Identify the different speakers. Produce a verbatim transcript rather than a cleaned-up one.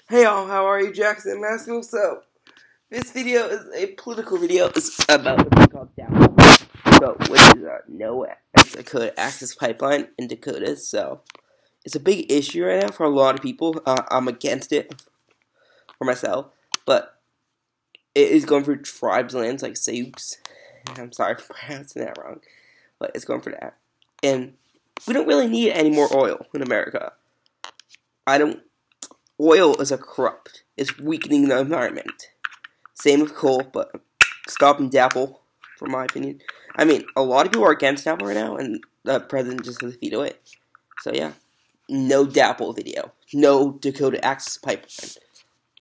Speaker 1: Hey y'all, how are you? Jackson Masco. So, this video is a political video. It's about a thing called DAPL, so, which is a no Dakota access pipeline in Dakota. So, it's a big issue right now for a lot of people. Uh, I'm against it for myself, but it is going for tribes lands like Sioux. I'm sorry for pronouncing that wrong, but it's going for that. And we don't really need any more oil in America. I don't. Oil is a corrupt. It's weakening the environment. Same with coal, but stopping DAPL, for my opinion. I mean, a lot of people are against DAPL right now, and the president just has to veto it. So yeah, no DAPL video. No Dakota access pipeline.